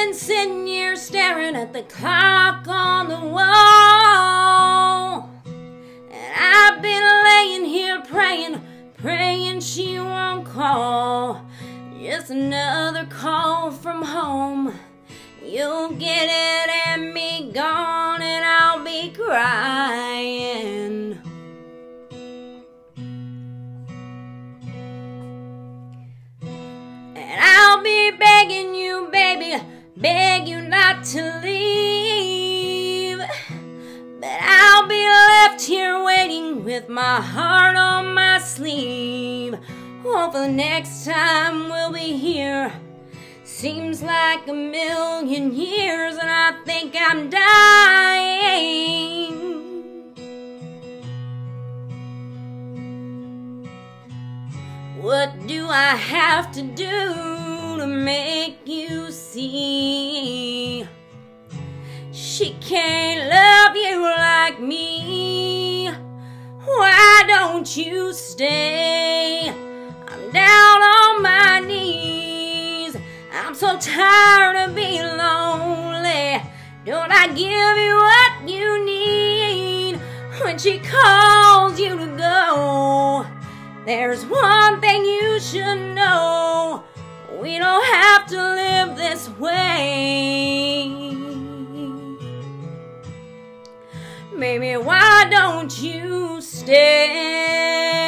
been sitting here staring at the clock on the wall, and I've been laying here praying she won't call. Just another call from home. You'll get it and be gone, and I'll be crying. And I'll be begging you, baby, beg you not to leave. But I'll be left here waiting with my heart on my sleeve. Hope the next time we'll be here seems like a million years, and I think I'm dying. What do I have to do to make you see she can't love you like me? Why don't you stay? I'm down on my knees. I'm so tired of being lonely. Don't I give you what you need when she calls you to go? There's one thing you should know. We don't have to live this way. Baby, why don't you stay?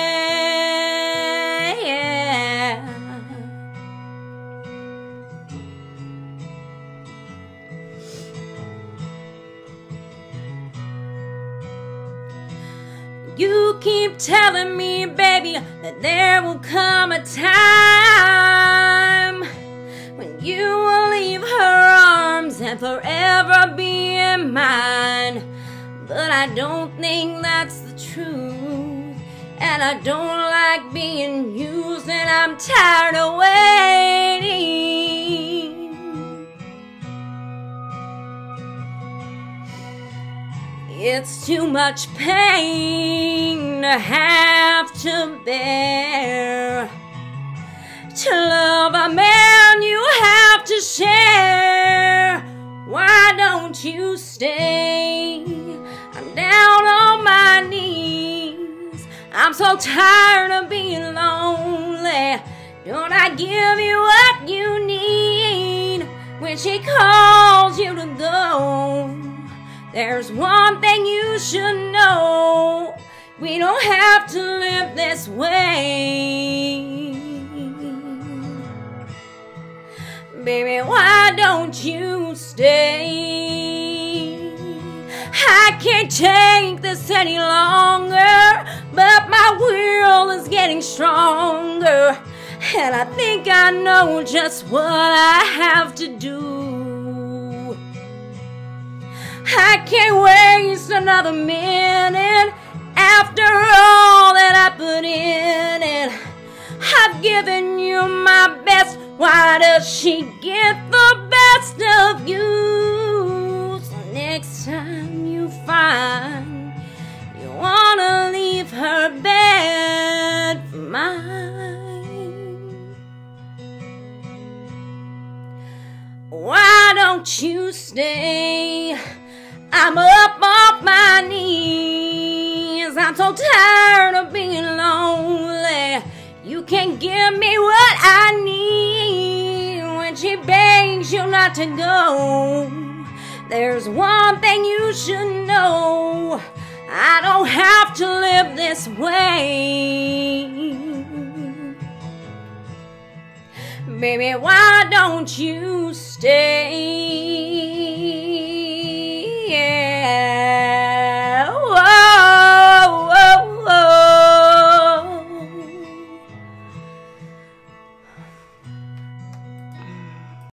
You keep telling me, baby, that there will come a time when you will leave her arms and forever be in mine. But I don't think that's the truth, and I don't like being used, and I'm tired of waiting. It's too much pain to have to bear. To love a man you have to share. Why don't you stay? I'm down on my knees. I'm so tired of being lonely. Don't I give you what you need when she calls you to go? There's one thing you should know. We don't have to live this way. Baby, why don't you stay? I can't take this any longer, but my will is getting stronger, and I think I know just what I have to do. I can't waste another minute after all that I put in it. I've given you my best. Why does she get the best of you? So next time you find you wanna leave her bed for mine, why don't you stay? I'm up off my knees. I'm so tired of being lonely. You can't give me what I need when she begs you not to go. There's one thing you should know. I don't have to live this way. Baby, why don't you stay?